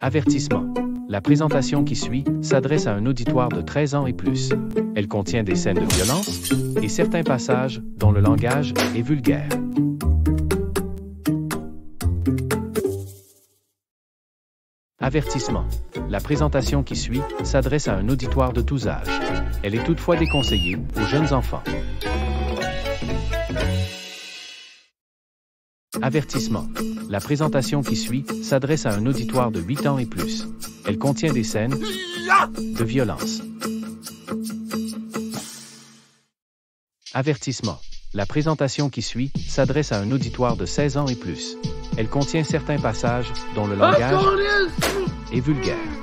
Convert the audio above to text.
Avertissement. La présentation qui suit s'adresse à un auditoire de 13 ans et plus. Elle contient des scènes de violence et certains passages dont le langage est vulgaire. Avertissement. La présentation qui suit s'adresse à un auditoire de tous âges. Elle est toutefois déconseillée aux jeunes enfants. Avertissement. La présentation qui suit s'adresse à un auditoire de 8 ans et plus. Elle contient des scènes de violence. Avertissement. La présentation qui suit s'adresse à un auditoire de 16 ans et plus. Elle contient certains passages dont le langage est vulgaire.